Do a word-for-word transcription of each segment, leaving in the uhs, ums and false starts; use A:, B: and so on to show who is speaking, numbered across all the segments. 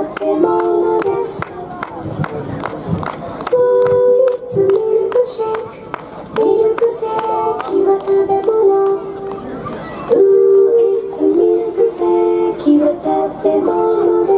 A: べ物です。It's a milk shake ミルクセーキは食べ物。It's a milk shake は食べ物です。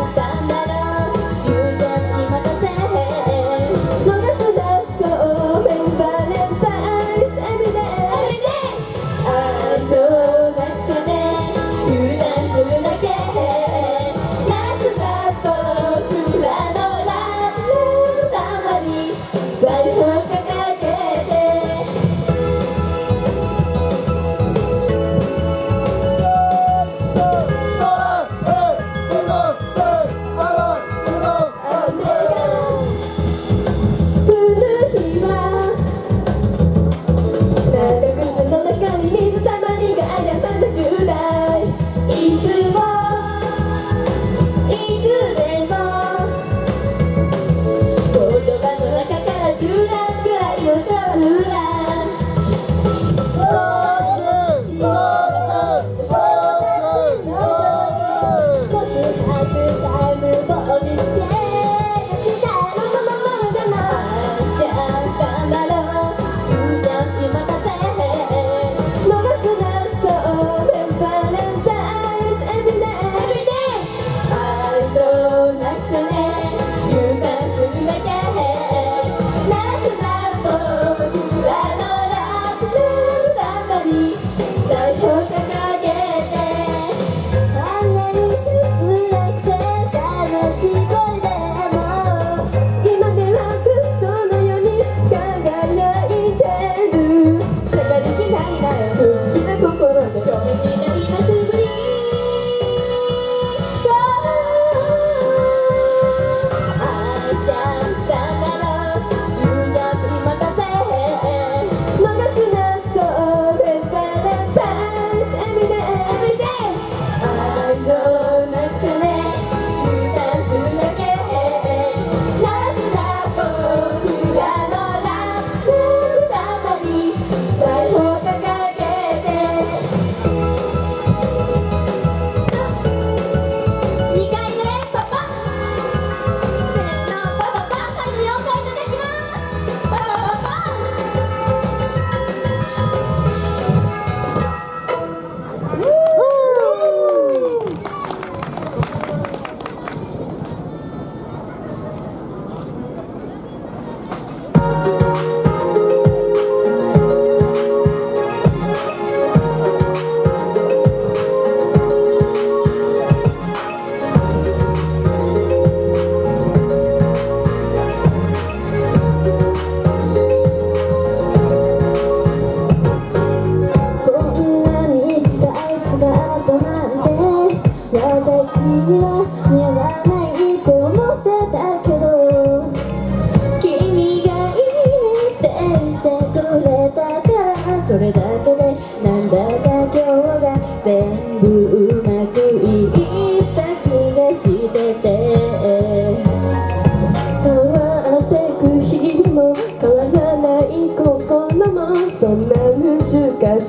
A: 逃すだそう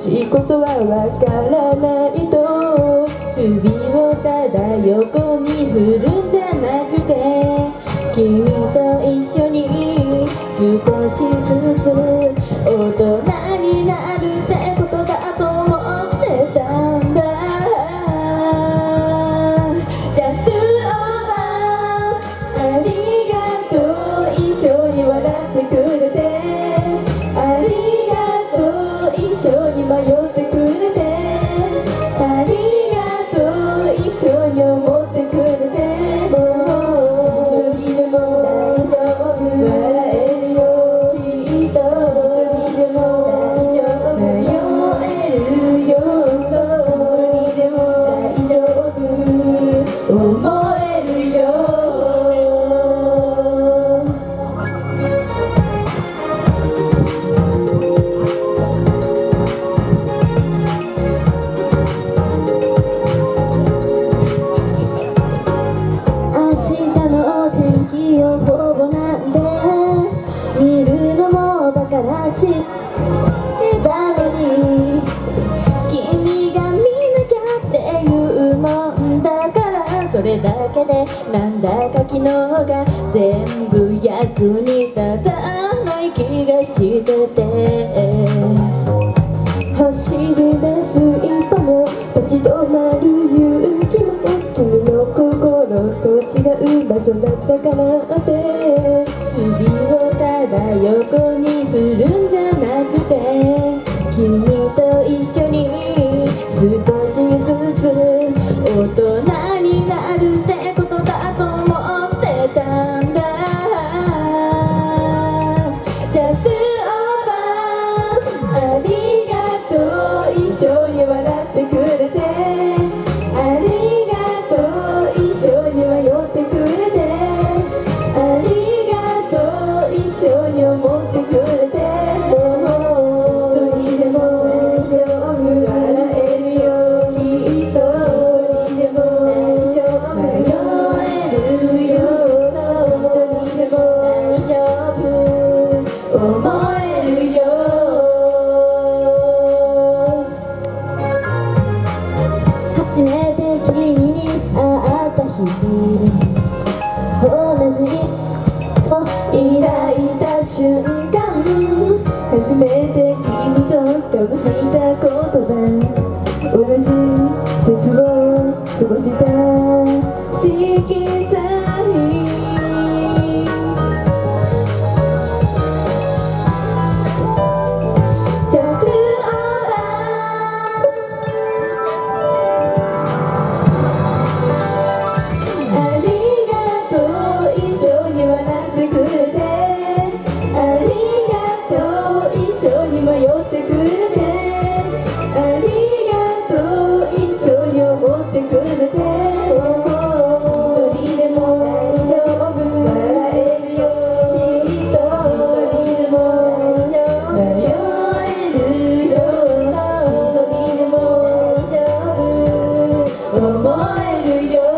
B: しいことはわからないと首をただ横に振るんじゃなくて君と一緒に少しずつ大人になるってことだと思ってたんだ Just over ありがとう一緒に笑ってくれてありがとう一緒に迷ってくれてありがとう一緒に思ってくれてもう一人でも大丈夫笑えるよきっと一人でも大丈夫迷えるよ一人でも大丈夫思えるよそれだけでなんだか昨日が全部役に立たない気がしてて走り出す一歩も立ち止まる勇気も君の心と違う場所だったからって首をただ横に振るんじゃなくて君と一緒に少しずつ大人になるってことだと思ってたんだ Just over ありがとう一緒に笑ってくれてありがとう一緒に迷ってくれてありがとう一緒に思ってくれてもう一人でも大丈夫笑えるよきっと一人でも大丈夫迷えるよ一人でも大丈夫思えるよ初めて君に会った日同じを抱いた瞬間初めて君と交わした言葉同じ季節を過ごした色彩迷ってくれてありがとう一緒に思ってくれて一人でも大丈夫笑えるよきっと一人でも大丈夫迷えるよ一人でも大丈夫思えるよ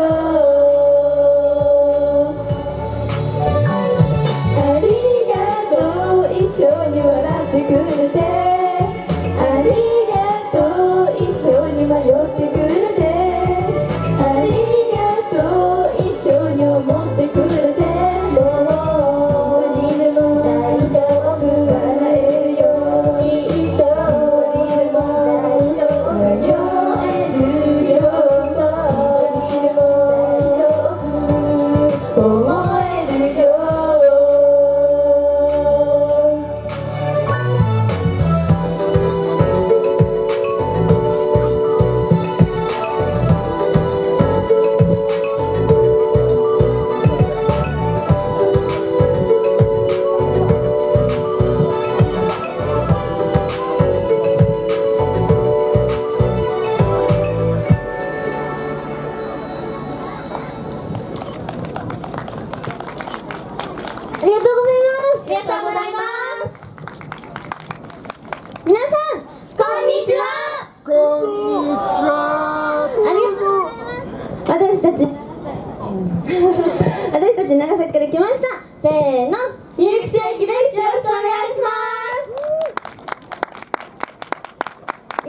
B: ありがとう一緒に笑ってくれてありがとう一緒に迷ってくれてありがとう一緒に思ってくれてもう一人でも大丈夫笑えるよきっと一人でも大丈夫迷えるよ一人でも大丈夫思えるよありがとうございます。ありがとうございます。皆さん、こんにちは。
C: こんにちは。
B: ありがとうございます。私たち私たち長崎から来ました。せーの、ミルクシェイキです。よろしくお願いします。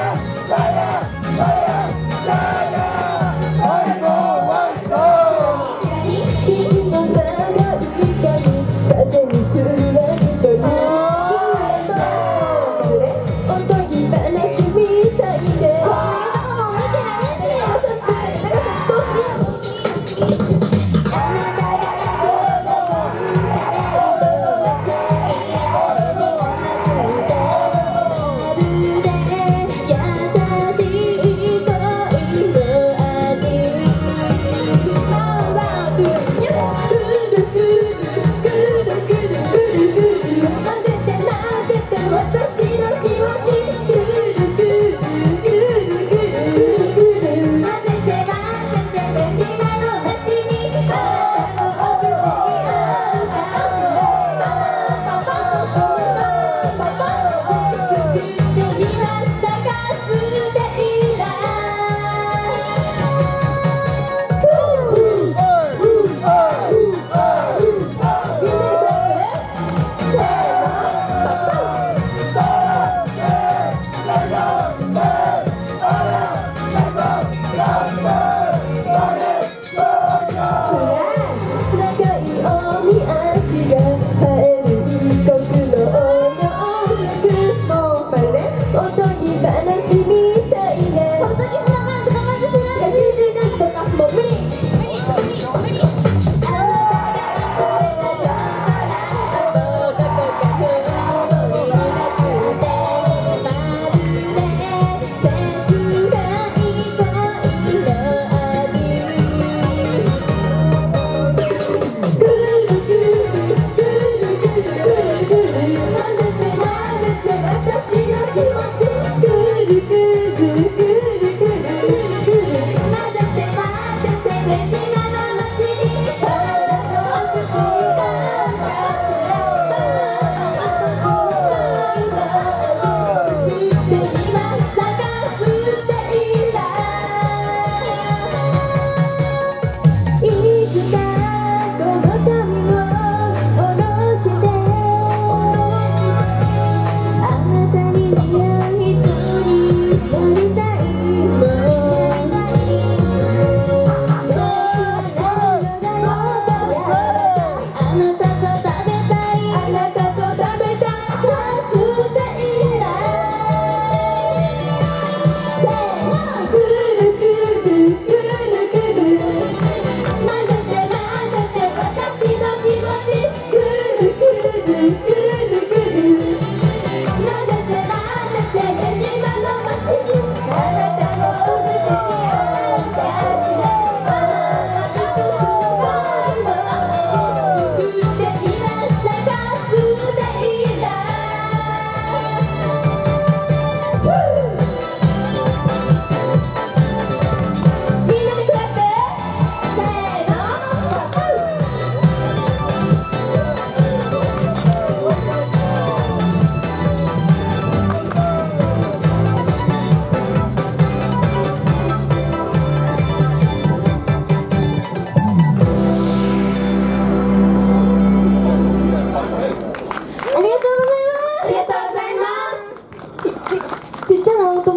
C: 帰れ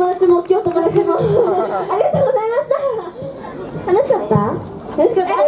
D: 友達も今日泊まれてもありがとうございました。楽しかった楽しかった